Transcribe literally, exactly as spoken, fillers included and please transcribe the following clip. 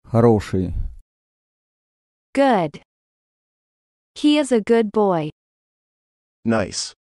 Хороший. Good. He is a good boy. Nice.